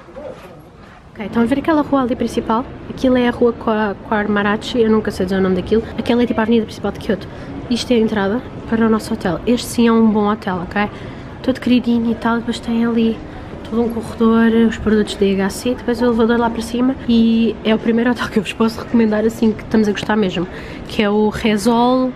Ok, estão a ver aquela rua ali principal? Aquilo é a rua Kwaramarachi, eu nunca sei dizer o nome daquilo. Aquela é tipo a avenida principal de Kyoto. Isto é a entrada para o nosso hotel. Este sim é um bom hotel, ok? Todo queridinho e tal, depois tem ali todo um corredor, os produtos da IHC, depois o elevador lá para cima. E é o primeiro hotel que eu vos posso recomendar assim que estamos a gostar mesmo, que é o Resol...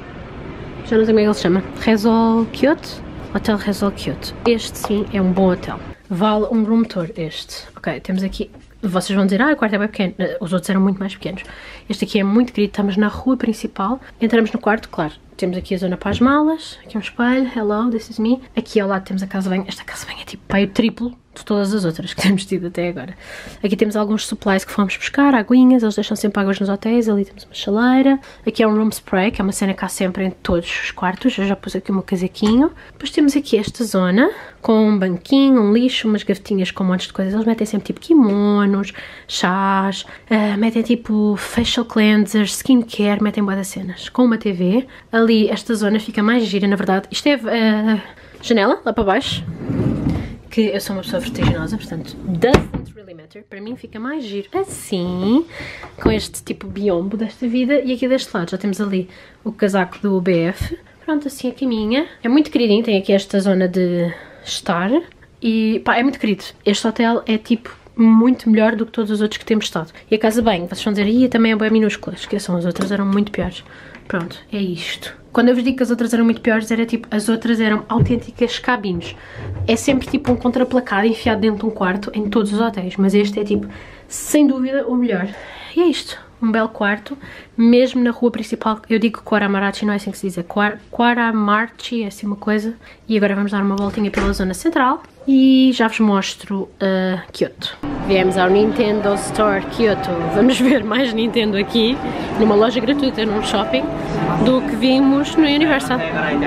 já não sei como é que ele se chama. Resol Kyoto? Hotel Resol Kyoto. Este sim é um bom hotel. Vale um room tour este. Ok, temos aqui... vocês vão dizer, o quarto é bem pequeno. Os outros eram muito mais pequenos. Este aqui é muito querido, estamos na rua principal. Entramos no quarto, claro. Temos aqui a zona para as malas, aqui um espelho, hello, this is me. Aqui ao lado temos a casa de banho. Esta casa de banho é tipo pai, o triplo de todas as outras que temos tido até agora. Aqui temos alguns supplies que fomos buscar, aguinhas, eles deixam sempre águas nos hotéis. Ali temos uma chaleira. Aqui é um room spray, que é uma cena que há sempre em todos os quartos. Eu já pus aqui um casaquinho. Depois temos aqui esta zona com um banquinho, um lixo, umas gavetinhas com montes de coisas. Eles metem sempre tipo kimonos, chás, metem tipo facial cleansers, skincare, metem bué de cenas. Com uma TV. Ali esta zona fica mais gira, na verdade. Isto é a janela, lá para baixo. Que eu sou uma pessoa vertiginosa, portanto, doesn't really matter. Para mim fica mais giro assim, com este tipo biombo desta vida. E aqui deste lado já temos ali o casaco do BF. Pronto, assim a caminha. É muito queridinho, tem aqui esta zona de estar. E pá, é muito querido. Este hotel é tipo muito melhor do que todos os outros que temos estado. E a casa de banho, vocês vão dizer, também é bem minúscula. Esqueçam, as outras eram muito piores. Pronto, é isto. Quando eu vos digo que as outras eram muito piores, era tipo, as outras eram autênticas cabines. É sempre tipo um contraplacado enfiado dentro de um quarto em todos os hotéis, mas este é tipo, sem dúvida, o melhor. E é isto, um belo quarto, mesmo na rua principal. Eu digo Kwaramarachi, não é assim que se diz, é Kwaramarachi, é assim uma coisa. E agora vamos dar uma voltinha pela zona central e já vos mostro Kyoto. Viemos ao Nintendo Store Kyoto, vamos ver mais Nintendo aqui, numa loja gratuita, num shopping, do que vimos no Universal.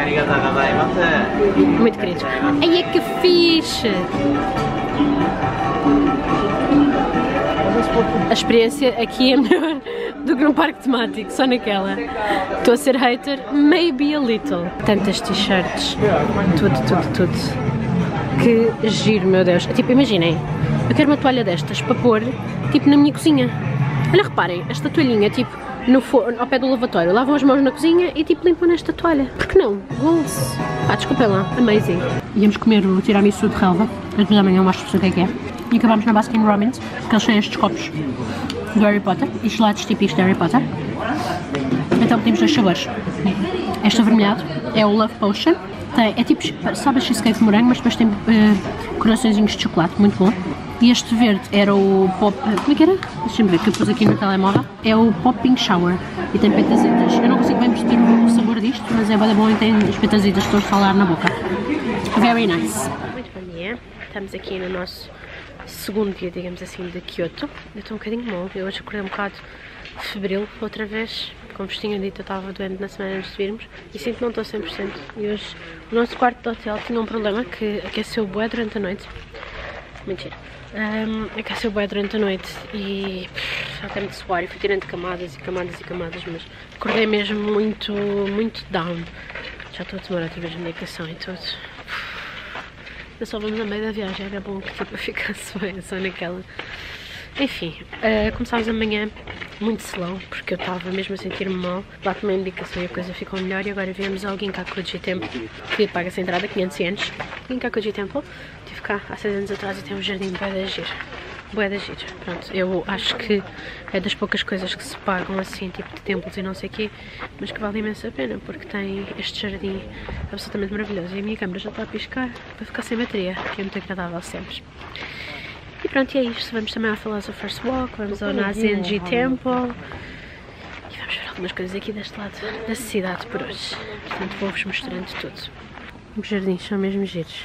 Muito queridos. Ai, é que fixe! A experiência aqui é melhor do que num parque temático, só naquela. Estou a ser hater, maybe a little. Tantas t-shirts, tudo. Que giro, meu Deus. Tipo, imaginem, eu quero uma toalha destas para pôr, tipo, na minha cozinha. Olha, reparem, esta toalhinha, tipo, no forno, ao pé do lavatório. Lavam as mãos na cozinha e, tipo, limpam nesta toalha. Por que não? Goals. Desculpem lá, amazing. Íamos comer o tiramisu de relva, mas amanhã eu mostro-vos o que é. E acabámos na Baskin Robbins, porque eles têm estes copos do Harry Potter, e gelados típicos de Harry Potter. Então pedimos 2 sabores. Este avermelhado é o Love Potion. É tipo, sabe a cheesecake de morango, mas depois tem coraçõezinhos de chocolate, muito bom. E este verde era o pop... como é que era? Deixa-me ver, que eu pus aqui no telemóvel. É o Popping Shower e tem petazitas. Eu não consigo bem perceber o sabor disto, mas é bem bom e tem as petazitas todas a falar na boca. Very nice. Muito bom dia. Estamos aqui no nosso segundo dia, digamos assim, de Kyoto. Eu estou um bocadinho mal, eu hoje acordei um bocado febril, outra vez. Como vos tinha dito, eu estava doente na semana antes de virmos e sinto que não estou 100%. E hoje o nosso quarto de hotel tinha um problema que aqueceu bué durante a noite. Mentira. Aqueceu bué durante a noite e já tem de suar e fui tirando camadas e camadas e camadas, mas acordei mesmo muito down. Já estou a tomar outra vez medicação e tudo. Ainda só vamos a meio da viagem, era bom que tipo, eu ficasse bem só naquela. Enfim, começámos amanhã muito slow, porque eu estava mesmo a sentir-me mal. Lá tomei a medicação e a coisa ficou melhor e agora viemos ao Ginkakuji Temple, que paga-se a entrada 500 ienes. Ginkakuji Temple, estive cá há 6 anos atrás e tem um jardim bué de giro. Bué de giro. Pronto, eu acho que é das poucas coisas que se pagam assim, tipo de templos e não sei o quê, mas que vale imensa pena, porque tem este jardim absolutamente maravilhoso. E a minha câmera já está a piscar para ficar sem bateria, que é muito agradável sempre. E pronto, e é isto. Vamos também ao Philosopher's Walk, vamos ao Nazenji Temple e vamos ver algumas coisas aqui deste lado da cidade por hoje. Portanto, vou-vos mostrando tudo. Os jardins são mesmo giros.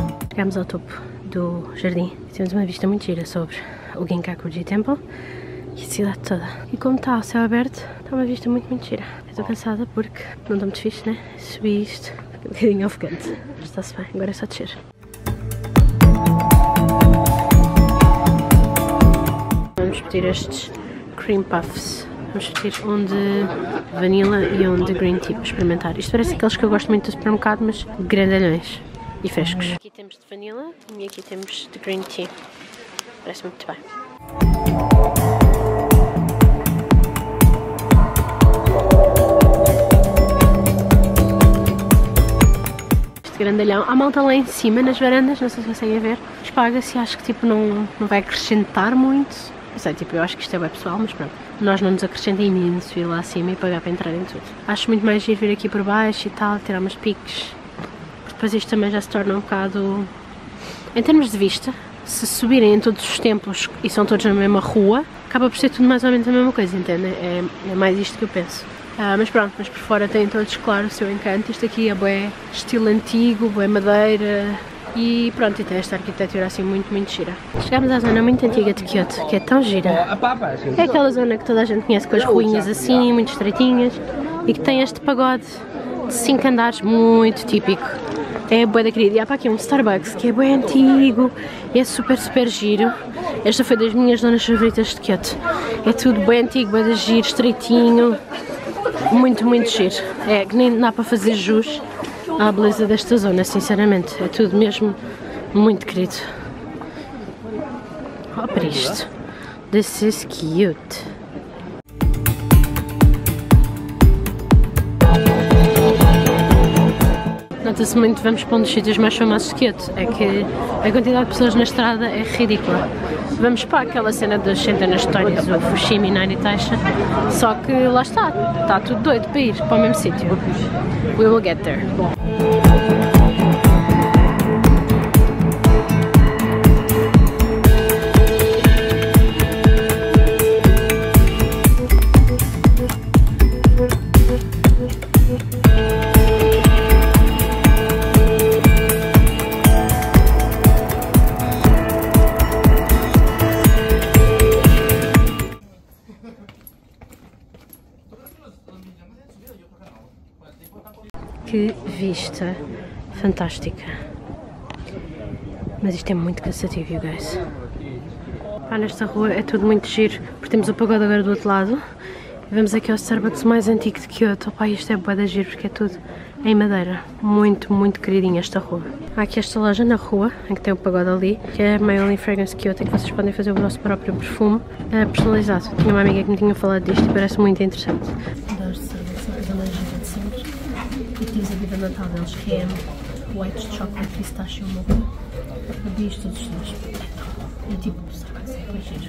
Chegámos ao topo do jardim e temos uma vista muito gira sobre o Ginkakuji Temple e a cidade toda. E como está o céu aberto, está uma vista muito gira. Eu estou cansada porque não está muito fixe, né? Subi isto, um bocadinho ofegante. Mas está-se bem, agora é só descer. Vamos pedir estes cream puffs. Vamos pedir um de vanilla e um de green tea para experimentar. Isto parece aqueles que eu gosto muito do supermercado, mas grandalhões e frescos. Aqui temos de vanilla e aqui temos de green tea. Parece muito bem. Este grandalhão. Há malta lá em cima nas varandas, não sei se conseguem ver. Paga-se e acho que tipo não vai acrescentar muito. Não sei, tipo, eu acho que isto é bem pessoal, mas pronto. Nós não nos acrescenta imenso ir lá acima e pagar para entrar em tudo. Acho muito mais ir vir aqui por baixo e tal, tirar umas piques. Depois isto também já se torna um bocado... Em termos de vista, se subirem em todos os templos e são todos na mesma rua, acaba por ser tudo mais ou menos a mesma coisa, entendem? É mais isto que eu penso. Mas pronto, mas por fora têm todos, claro, o seu encanto. Isto aqui é bué estilo antigo, bué madeira... E pronto, e tem esta arquitetura assim muito gira. Chegámos à zona muito antiga de Kyoto, que é tão gira. É aquela zona que toda a gente conhece, com as ruínas assim, muito estreitinhas, e que tem este pagode de 5 andares muito típico. É bué da querida. E há para aqui um Starbucks que é bué antigo, é super giro. Esta foi das minhas zonas favoritas de Kyoto. É tudo bué antigo, bué da giro, estreitinho, muito giro. É que nem dá para fazer jus à beleza desta zona, sinceramente. É tudo mesmo muito querido. Olha para isto. This is cute. Nota-se muito, vamos para um dos sítios mais famosos de Kyoto. É que a quantidade de pessoas na estrada é ridícula. Vamos para aquela cena das centenas de tonnes, o Fushimi Inari Taisha. Só que lá está tudo doido para ir para o mesmo sítio. We will get there. Que vista fantástica. Mas isto é muito cansativo, you guys. Pá, nesta rua é tudo muito giro, porque temos o pagode agora do outro lado. E vamos aqui ao Starbucks mais antigo de Kyoto. Pá, isto é bué da giro, porque é tudo em madeira. Muito queridinha esta rua. Há aqui esta loja na rua, em que tem o pagode ali, que é a Mayoli Fragrance Kyoto, em que vocês podem fazer o vosso próprio perfume personalizado. Tinha uma amiga que me tinha falado disto e parece muito interessante. E temos a vida natal deles, que é White Chocolate Pistachio Mocha. Eu vi isto todos os dias. É tipo, sabe, é giro.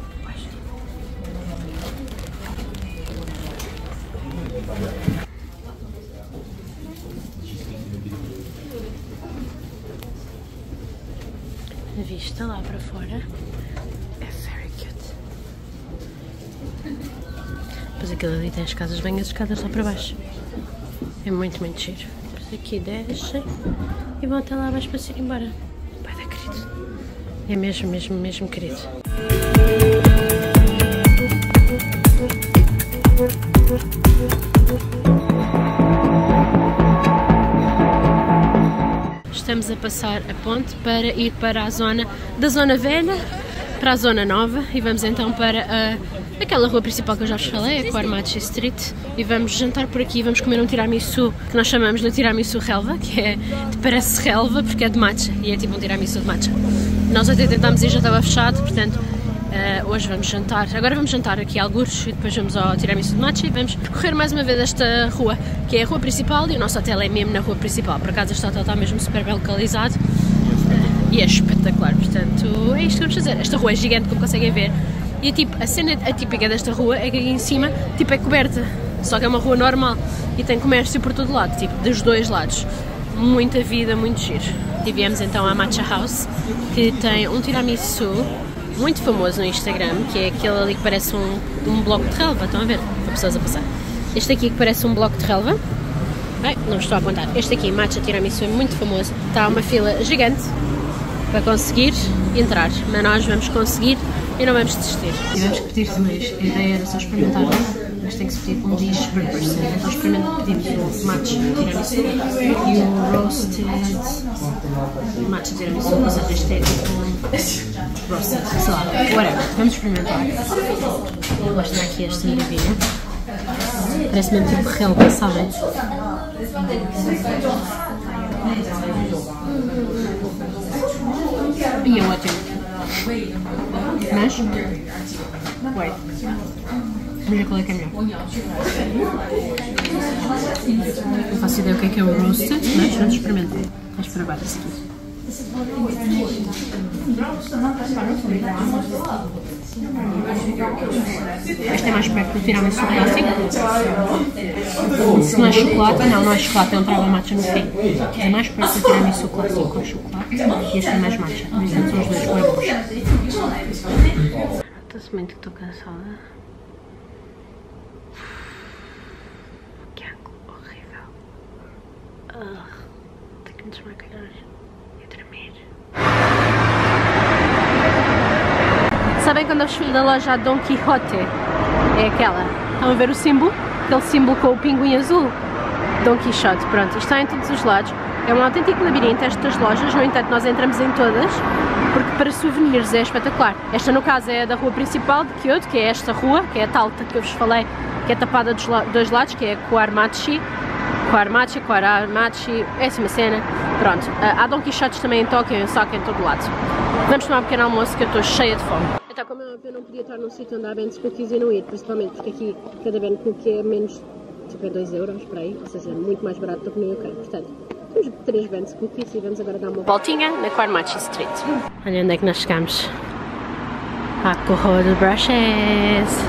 A vista lá para fora é very cute. Depois aquilo ali tem as casas bem, as escadas lá para baixo. É muito giro. Depois aqui descem e vão até lá abaixo para se ir embora. Pai da querido. É mesmo querido. Estamos a passar a ponte para ir para a zona da zona velha para a zona nova e vamos então para aquela rua principal que eu já vos falei, a Koarmachi Street, e vamos jantar por aqui. Vamos comer um tiramisu que nós chamamos de tiramisu relva, que parece relva porque é de matcha e é tipo um tiramisu de matcha. Nós até tentámos ir, já estava fechado, portanto hoje vamos jantar. Agora vamos jantar aqui a algures e depois vamos ao tiramisu de matcha e vamos percorrer mais uma vez esta rua, que é a rua principal, e o nosso hotel é mesmo na rua principal. Por acaso este hotel está mesmo super bem localizado e é espetacular, portanto é isto que vamos fazer. Esta rua é gigante, como conseguem ver, e tipo, a cena atípica desta rua é que aqui em cima tipo, é coberta, só que é uma rua normal e tem comércio por todo lado, tipo, dos dois lados. Muita vida, muito giro. E viemos então à Matcha House, que tem um tiramisu muito famoso no Instagram, que é aquele ali que parece um bloco de relva. Estão a ver? Há pessoas a passar. Este aqui que parece um bloco de relva. Ai, não estou a apontar. Este aqui, Matcha Tiramisu, é muito famoso. Está uma fila gigante para conseguir entrar, mas nós vamos conseguir e não vamos desistir. Tivemos que pedir mais. A ideia era só experimentar, mas tem que se pedir um dish per person. Então pedimos o matcha tiramisu e o roasted matcha tiramisu, ou seja, este é tipo roasted, sei lá, whatever. Vamos experimentar. Eu gosto de dar aqui esta maravilha. Parece mesmo tipo relva, sabem? E é ótimo. Mas, wait, vamos ver qual é que é melhor. Não faço ideia o que é o roasted, mas vamos experimentar. Vamos provar a seguir. Este é mais perto do tiramisu clássico. Se não é chocolate, não é chocolate, é um trava matcha no fim. É mais perto do tiramisu clássico com chocolate e este é mais matcha. Por exemplo, são os dois bons. Estou-se muito que estou cansada. Que água horrível. Tenho que me desmaquilhar e dormir. Sabem quando eu fui da loja Don Quixote? É aquela. Estão a ver o símbolo? Aquele símbolo com o pinguim azul? Don Quixote, pronto. Isto está em todos os lados. É um autêntico labirinto estas lojas, no entanto nós entramos em todas, porque para souvenirs é espetacular. Esta no caso é da rua principal de Kyoto, que é esta rua, que é a tal que eu vos falei, que é tapada dos dois lados, que é Koaramachi, é essa uma cena. Pronto, há Don Quixotes também em Tóquio, em Osaka, em todo lado. Vamos tomar um pequeno almoço que eu estou cheia de fome. Então, como eu não podia estar num sítio onde há Ben's Cookies e não ir, principalmente porque aqui cada Ben Cookie é menos, tipo é 2 euros, para aí, ou seja, é muito mais barato do que no UK, portanto, temos 3 Ben's Cookies e vamos agora dar uma voltinha na Koaramachi Street. Olha onde é que nós chegamos. À Kohodo Brushes.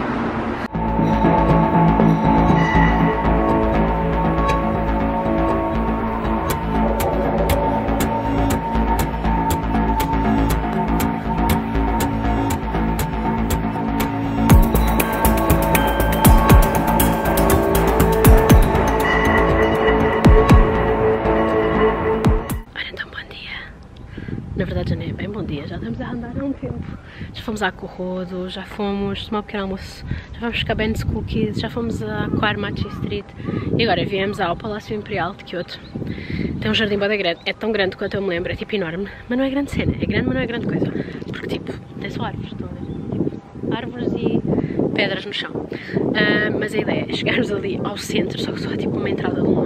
Na verdade já nem é bem bom dia, já estamos a andar há um tempo. Já fomos à Kohodo, já fomos tomar um pequeno almoço, já fomos buscar Ben's Cookies, já fomos à Koaramachi Street e agora viemos ao Palácio Imperial de Kyoto. Tem um jardim bem grande, é tão grande quanto eu me lembro, é tipo enorme, mas não é grande cena, é grande mas não é grande coisa. Porque tipo, tem só árvores, estão a ver? Tipo, árvores e pedras no chão. Mas a ideia é chegarmos ali ao centro, só que só é tipo uma entrada de um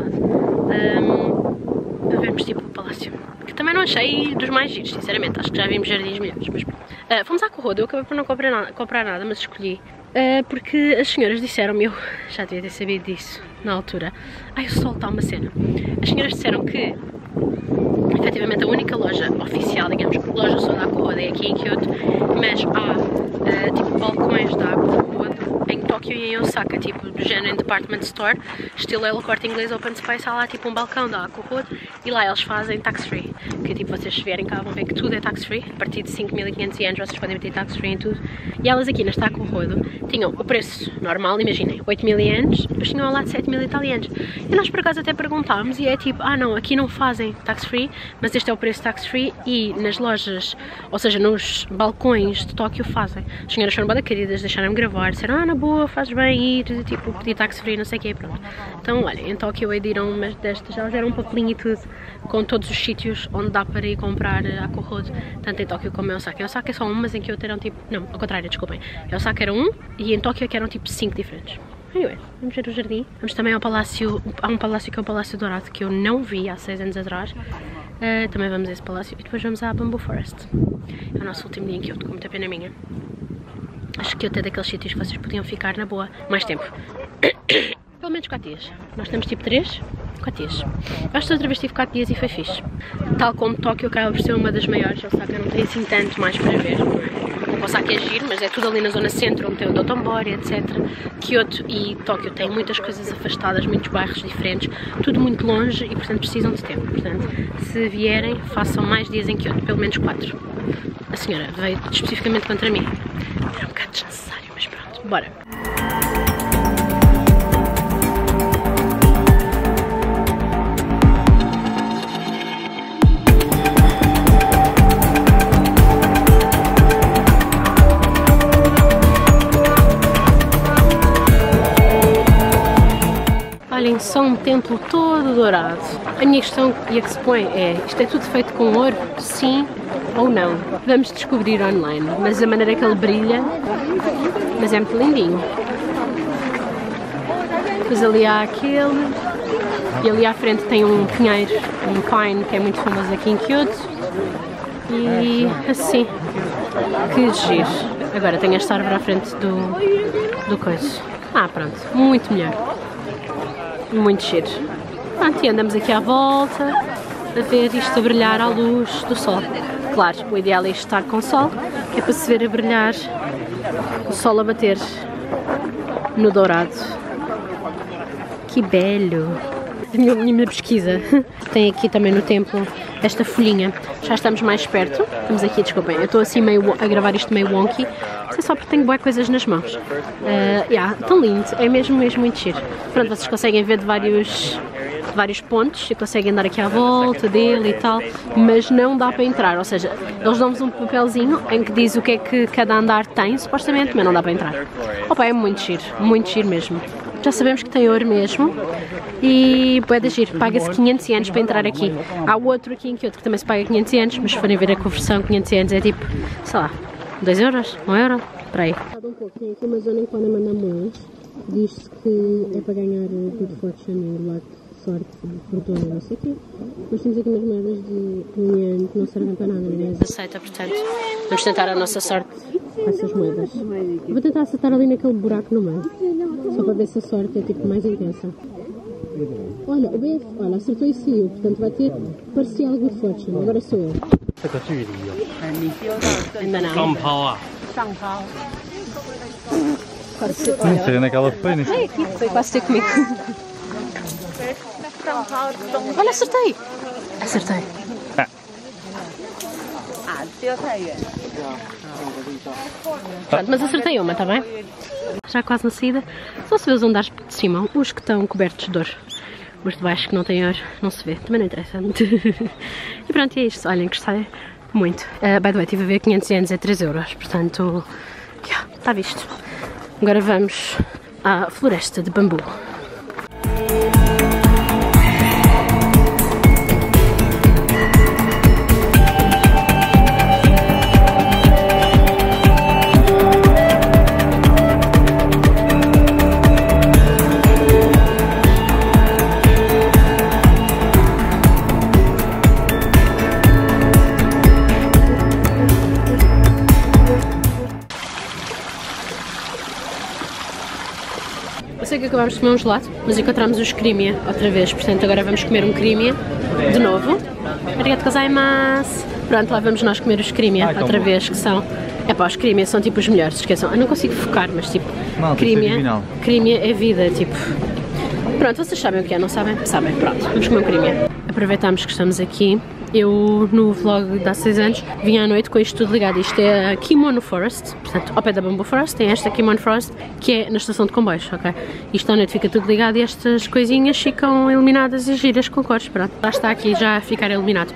lado. A vermos tipo o palácio. Que também não achei dos mais giros, sinceramente, acho que já vimos jardins melhores, mas fomos à Kohodo, eu acabei por não comprar nada, mas escolhi, porque as senhoras disseram-me, eu já devia ter sabido disso na altura, ai o sol está uma cena, as senhoras disseram que, efetivamente a única loja oficial, digamos, loja só da Kohodo é aqui em Kyoto, mas há tipo balcões da Kohodo em Tóquio e em Osaka, tipo do género em department store, estilo El Corte Inglês Open Space, há lá tipo um balcão da Kohodo e lá eles fazem tax free, que tipo vocês se vierem cá vão ver que tudo é tax free, a partir de 5.500 ienes vocês podem meter tax free em tudo, e elas aqui nesta Kohodo tinham o preço normal, imaginem, 8.000 ienes, depois tinham lá de 7.000 italianos, e nós por acaso até perguntámos e é tipo, não, aqui não fazem tax free, mas este é o preço tax free e nas lojas, ou seja, nos balcões de Tóquio fazem. As senhoras foram bem queridas, deixaram-me gravar, disseram, na boa, fazes bem ir, tipo, pedir tax free, não sei o que, pronto. Então, olha, em Tóquio adiram umas destas, elas deram um papelinho e tudo, com todos os sítios onde dá para ir comprar a Kohodo, tanto em Tóquio como em Osaka. Em Osaka é só um, mas em Kyoto eram tipo, não, ao contrário, desculpem. Em Osaka era um e em Tóquio que eram tipo 5 diferentes. Anyway, vamos ver o jardim. Vamos também ao palácio, há um palácio que é o Palácio Dourado, que eu não vi há 6 anos atrás. Também vamos a esse palácio e depois vamos à Bamboo Forest. É o nosso último dia em Kyoto, com muita pena minha. Acho que Kyoto é daqueles sítios que vocês podiam ficar na boa mais tempo. Pelo menos 4 dias. Nós temos tipo 3, 4 dias. Acho que outra vez tive 4 dias e foi fixe. Tal como Tóquio acaba por ser uma das maiores, Osaka não tem assim tanto mais para ver, não é? Osaka é giro, mas é tudo ali na zona centro, onde tem o Dotonbori, etc. Kyoto e Tóquio têm muitas coisas afastadas, muitos bairros diferentes, tudo muito longe e portanto precisam de tempo. Portanto, se vierem, façam mais dias em Kyoto, pelo menos 4. A senhora veio especificamente contra mim. Era um bocado desnecessário, mas pronto, bora. só um templo todo dourado. A minha questão e a que se põe é, isto é tudo feito com ouro? Sim ou não? Vamos descobrir online, mas a maneira que ele brilha, mas é muito lindinho. Depois ali há aquele, e ali à frente tem um pinheiro, um pine, que é muito famoso aqui em Kyoto. E assim, que giro. Agora tenho esta árvore à frente do coisa. Ah, pronto, muito melhor. Muito giro. Pronto, e andamos aqui à volta a ver isto a brilhar à luz do sol. Claro, o ideal é isto estar com sol, que é para se ver a brilhar, o sol a bater no dourado. Que belo! A minha pesquisa tem aqui também no templo esta folhinha. Já estamos mais perto. Estamos aqui, desculpem, eu estou assim meio a gravar isto meio wonky. Não sei só porque tenho boas coisas nas mãos. Tão lindo, é mesmo muito giro. Pronto, vocês conseguem ver de vários pontos e conseguem andar aqui à volta dele e tal, mas não dá para entrar, ou seja, eles dão-vos um papelzinho em que diz o que é que cada andar tem, supostamente, mas não dá para entrar. Opa, é muito giro mesmo. Já sabemos que tem ouro mesmo e pode giro, paga-se 500 ienes para entrar aqui. Há outro aqui em Kyoto que também se paga 500 ienes, mas se forem ver a conversão, 500 ienes é tipo, sei lá, 2 euros, 1 euro, para aí. Um pouco, tem aqui uma zona em que podem mandar moedas, diz-se que é para ganhar good fortune e luck, sorte, fortuna, não sei o quê. Mas temos aqui umas moedas de 1 ien que não servem para nada, ninguém as aceita, portanto, vamos tentar a nossa sorte com essas moedas. Vou tentar acertar ali naquele buraco no meio, só para ver se a sorte é tipo mais intensa. Olha, o BF, olha, acertou e saiu, portanto vai ter parcial good fortune, agora sou eu. Ainda não. Não sei onde é que ela foi, né? Ai, aqui, foi quase ter comigo. Olha, acertei! Acertei. Pronto, mas acertei uma, está bem? Já quase na saída. Só se vê os andares de cima, os que estão cobertos de ouro. Os de baixo que não têm ouro, não se vê. Também não interessa. E pronto, é isto. Olhem, gostei muito. By the way, estive a ver 500 ienes é 3 euros. Portanto, está visto. Agora vamos à floresta de bambu. Eu sei que acabámos de comer um gelado, mas encontramos os Crimea outra vez, portanto agora vamos comer um Crimea de novo. Arigato gozaimasu! Pronto, lá vamos nós comer os Crimea outra vez, que são... Epá, os Crimea são tipo os melhores, esqueçam. Eu não consigo focar, mas tipo... Crimea é vida, tipo... Pronto, vocês sabem o que é, não sabem? Sabem, pronto, vamos comer um Crimea. Aproveitamos que estamos aqui. Eu, no vlog de há 6 anos, vim à noite com isto tudo ligado. Isto é a Kimono Forest, portanto, ao pé da Bamboo Forest, tem esta Kimono Forest, que é na estação de comboios, ok? Isto à noite fica tudo ligado e estas coisinhas ficam iluminadas e giras com cores, pronto. Lá está aqui já a ficar iluminado.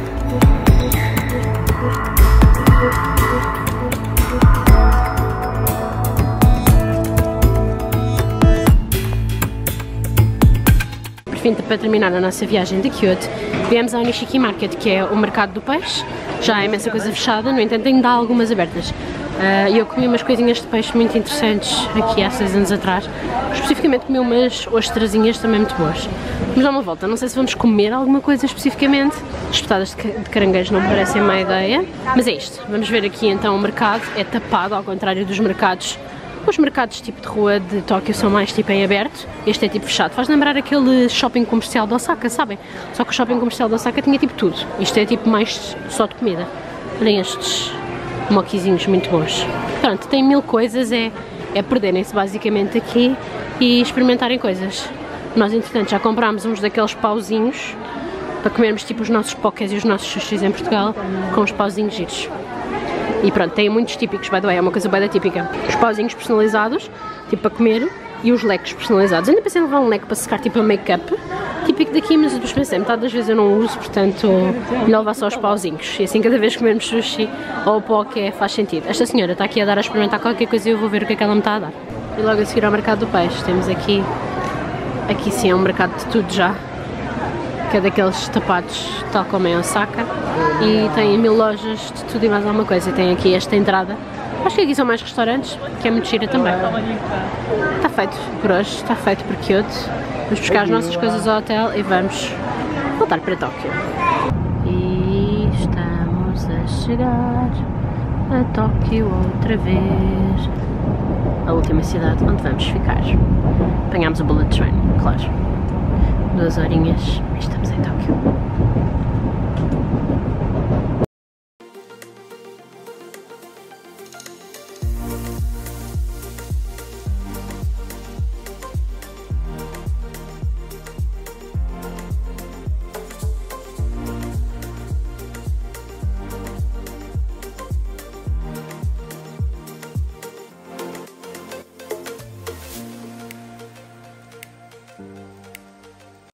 Para terminar a nossa viagem de Kyoto, viemos ao Nishiki Market, que é o mercado do peixe. Já é imensa coisa fechada, no entanto ainda há algumas abertas. Eu comi umas coisinhas de peixe muito interessantes aqui há 6 anos atrás. Especificamente comi umas ostrazinhas também muito boas. Vamos dar uma volta, não sei se vamos comer alguma coisa especificamente. Espetadas de caranguejo não me parecem má ideia, mas é isto. Vamos ver aqui então o mercado, é tapado ao contrário dos mercados. Os mercados tipo de rua de Tóquio são mais tipo em aberto, este é tipo fechado. Faz lembrar aquele shopping comercial de Osaka, sabem? Só que o shopping comercial de Osaka tinha tipo tudo. Isto é tipo mais só de comida. Olhem estes moquizinhos muito bons. Pronto, tem 1000 coisas, é perderem-se basicamente aqui e experimentarem coisas. Nós entretanto já comprámos uns daqueles pauzinhos para comermos tipo os nossos pokés e os nossos sushis em Portugal com os pauzinhos giros. E pronto, tem muitos típicos, by the way, é uma coisa bem da típica. Os pauzinhos personalizados, tipo para comer, e os leques personalizados. Ainda pensei em levar um leque para secar, tipo a make-up, típico daqui, mas depois pensei, metade das vezes eu não uso, portanto, melhor levar só os pauzinhos. E assim cada vez que comermos sushi ou poké faz sentido. Esta senhora está aqui a dar a experimentar qualquer coisa e eu vou ver o que é que ela me está a dar. E logo a seguir ao mercado do peixe, temos aqui Aqui sim é um mercado de tudo já, que é daqueles tapados tal como em Osaka, e tem 1000 lojas de tudo e mais alguma coisa. E tem aqui esta entrada, acho que aqui são mais restaurantes, que é muito gira também. Está feito por hoje, está feito por Kyoto. Vamos buscar as nossas coisas ao hotel e vamos voltar para Tóquio. E estamos a chegar a Tóquio outra vez, a última cidade onde vamos ficar. Apanhámos o bullet train, claro. 2 horinhas e estamos em Tóquio.